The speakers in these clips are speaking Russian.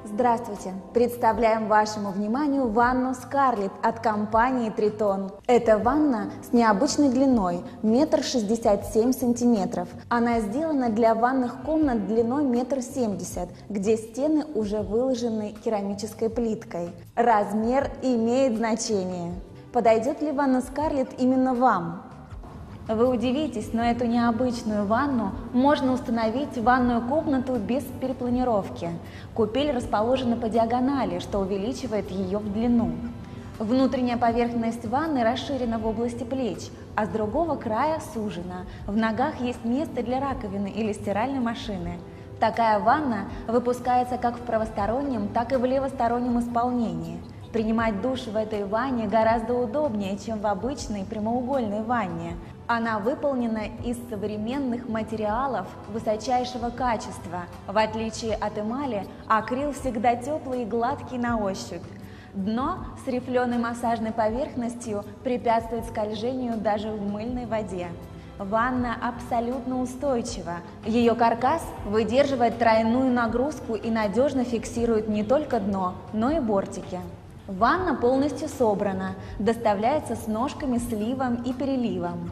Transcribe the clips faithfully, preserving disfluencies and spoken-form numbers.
Здравствуйте! Представляем вашему вниманию ванну Скарлетт от компании Тритон. Это ванна с необычной длиной метр шестьдесят семь сантиметров. Она сделана для ванных комнат длиной метр семьдесят, где стены уже выложены керамической плиткой. Размер имеет значение. Подойдет ли ванна Скарлетт именно вам? Вы удивитесь, но эту необычную ванну можно установить в ванную комнату без перепланировки. Купель расположена по диагонали, что увеличивает ее в длину. Внутренняя поверхность ванны расширена в области плеч, а с другого края сужена. В ногах есть место для раковины или стиральной машины. Такая ванна выпускается как в правостороннем, так и в левостороннем исполнении. Принимать душ в этой ванне гораздо удобнее, чем в обычной прямоугольной ванне. Она выполнена из современных материалов высочайшего качества. В отличие от эмали, акрил всегда теплый и гладкий на ощупь. Дно с рифленой массажной поверхностью препятствует скольжению даже в мыльной воде. Ванна абсолютно устойчива. Ее каркас выдерживает тройную нагрузку и надежно фиксирует не только дно, но и бортики. Ванна полностью собрана, доставляется с ножками, сливом и переливом.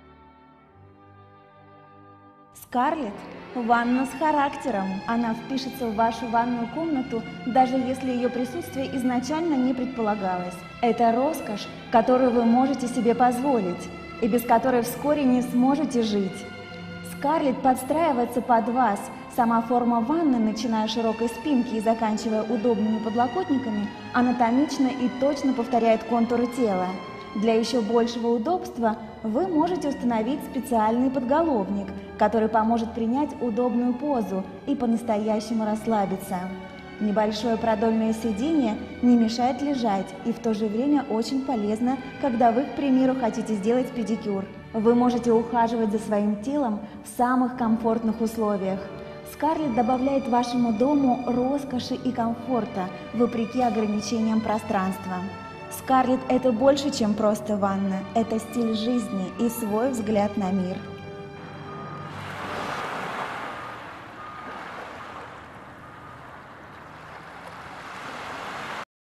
Скарлетт – ванна с характером. Она впишется в вашу ванную комнату, даже если ее присутствие изначально не предполагалось. Это роскошь, которую вы можете себе позволить, и без которой вскоре не сможете жить. Скарлетт подстраивается под вас. Сама форма ванны, начиная с широкой спинки и заканчивая удобными подлокотниками, анатомично и точно повторяет контуры тела. Для еще большего удобства вы можете установить специальный подголовник, который поможет принять удобную позу и по-настоящему расслабиться. Небольшое продольное сиденье не мешает лежать и в то же время очень полезно, когда вы, к примеру, хотите сделать педикюр. Вы можете ухаживать за своим телом в самых комфортных условиях. Скарлетт добавляет вашему дому роскоши и комфорта, вопреки ограничениям пространства. Скарлетт – это больше, чем просто ванна, это стиль жизни и свой взгляд на мир.